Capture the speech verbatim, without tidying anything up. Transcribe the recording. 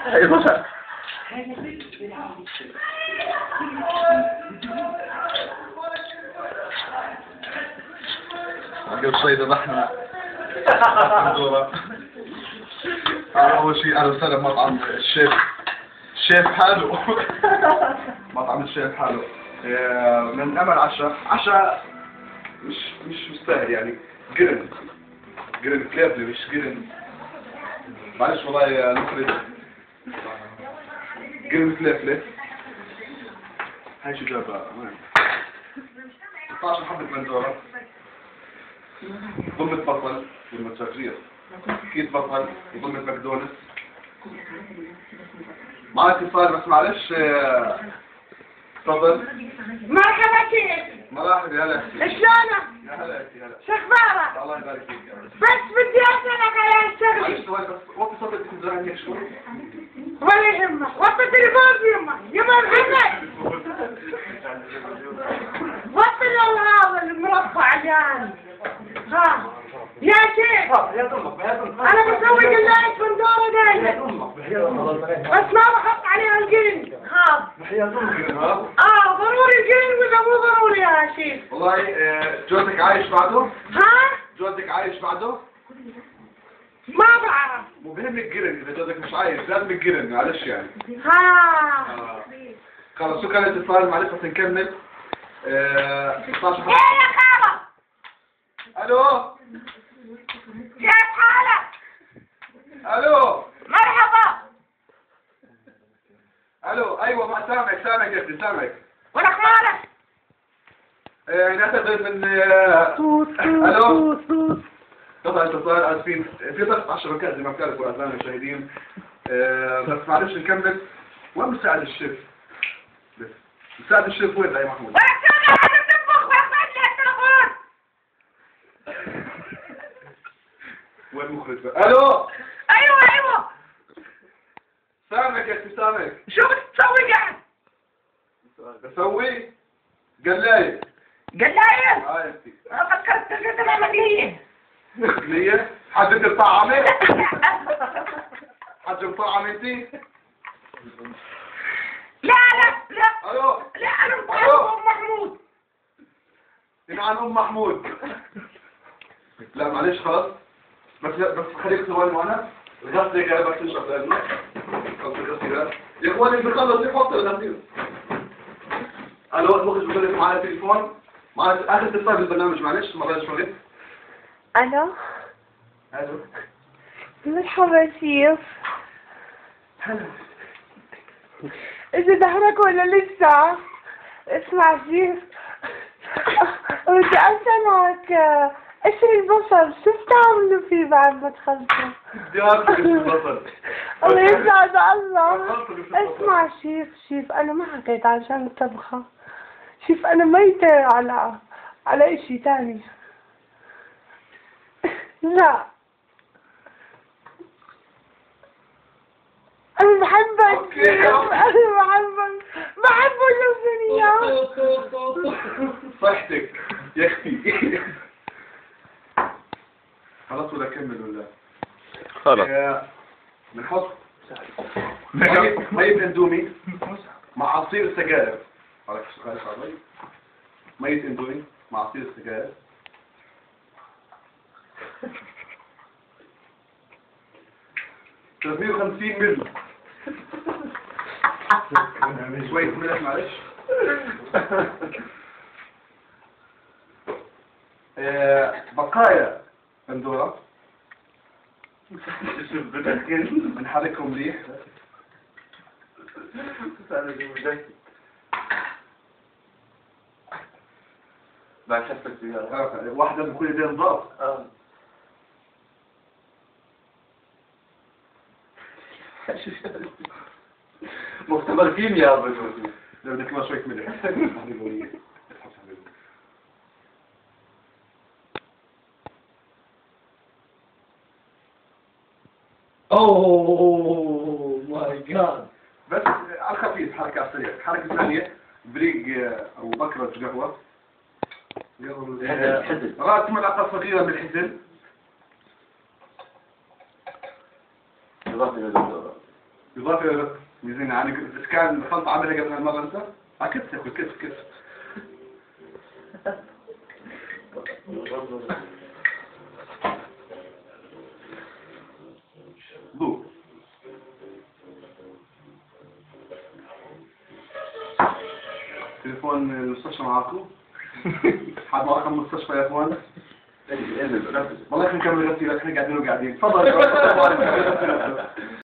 ايوه قبل شوي ذبحنا بندورة. أول شيء أهلا وسهلا بمطعم الشيف الشيف حاله مطعم الشيف حاله من أمل عشاء عشاء مش مش مستاهل يعني قرن قرن كليبلي مش قرن معلش والله يا نخرج قرن كليبلي هاي شو جابها ستة عشر حبة بندورة ضمة بطل ضمة شفرير كيس بطل وضمة ماكدونالدز معك اتصال بس معلش تفضل. مرحبا كيف؟ مرحبا يا هلا شلونك؟ يا هلا يا هلا شخبارك؟ الله يبارك فيك يا رب. بس بدي اسألك على الشغلة. معلش ثواني بس وطي صوتك يكون زمان هيك شوي. ولا يهمك، وطي التليفون يما، يما محمد وطي هذا المربع جاني. ها يا شيخ يا ضمك يا ضمك انا بسوي قلاية بندورة يا دايما ضمك يا ضمك بس ما بحط عليها القرن هذا. يا ضمك اه ضروري القرن ولا مو ضروري يا شيخ؟ والله جوزك عايش بعده؟ ها؟ جوزك عايش بعده؟ ما بعرف. مو بهمك قرن اذا جوزك مش عايش لازم القرن معلش يعني. ها آه. خلص شو كان الاتصال معلش بس نكمل. آه ستة عشر ايه يا خالة؟ الو كيف حالك؟ الو مرحبا. الو ايوه ما سامعك سامعك يا ابني سامعك. وين اخبارك؟ آه نعتذر من آه الو صوت طبعا اتصال اسفين في ضغط عشر ركائز زي ما بتعرفوا اعزائنا المشاهدين. آه بس معلش نكمل. وين مساعد الشيف؟ بس مساعد الشيف وين يا محمود؟ ولك شو قاعد تطبخ واخذ لي التليفون؟ وين المخرج بقى؟ الو ايوه ايوه سامعك يا اخي سامعك. شو بتسوي قاعد؟ بسوي قلاية. قلاية؟ اه يا اختي. انا فكرت تقدم مقلية. مقلية؟ حد مطعمة؟ حد مطعم انتي؟ لا لا لا الو لا انا مطعم ام محمود. عن ام محمود. لا معلش خلاص بس بس خليك ثواني معنا. الغسل هيك بس تشرب لانه خلص الغسل يا اخواني بخلص يحط الغسيل. الو المخرج بيقول لك معنا تليفون معنا اخر اتصال بالبرنامج معلش ما بلاش شغل. الو الو مرحبا شيف. هلا اذا ظهرك ولا لسه؟ اسمع شيف بدي اسألك قشر البصل شو بتعملوا فيه بعد ما تخلصوا؟ بدي اكل قشر البصل. الله يسعد الله. اسمع شيف شيف انا ما حكيت عشان الطبخة. شيف انا ميتة على على اشي تاني. لا انا بحبك شيف انا بحبك بحب اللوزانية. صحتك يا اختي. خلاص ولا كمل ولا خلاص بنحط مية اندومي مع عصير سجاير. عليك سؤال صعب. مية اندومي مع عصير سجاير. ثلاثمية وخمسين مل شوية ملح معلش. بقايا بندورة بنحركهم مليح. بعد شفت السيارة واحدة بكل يدين نضاف. مختبر كيمياء يا ابو لو بدك ما شوية ملح. اوه ماي جاد. بس على الخفيف حركة على السريع. حركة ثانية بريق أو بكرة قهوة. حزن رأس ملعقة صغيرة من الحزن. إضافة إلى ميزين يعني إذا كان دخلت عملية قبل هالمرة أنت عكس يا أخوي كيف كيف ضوء تليفون المستشفى معاكم؟ حد معكم المستشفى يا اخوان؟ والله خلينا نكمل غسيل احنا قاعدين وقاعدين تفضل